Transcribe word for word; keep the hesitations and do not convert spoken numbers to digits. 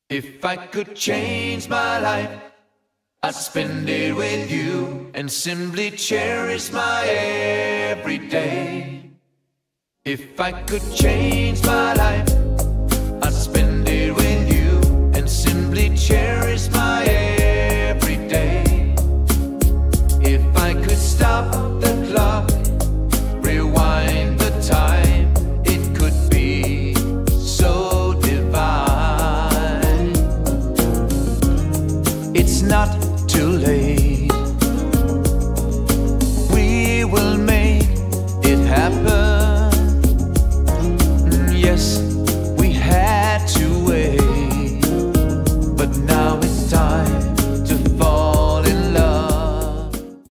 If I could change my life, I'd spend it with you and simply cherish my every day. If I could change my life,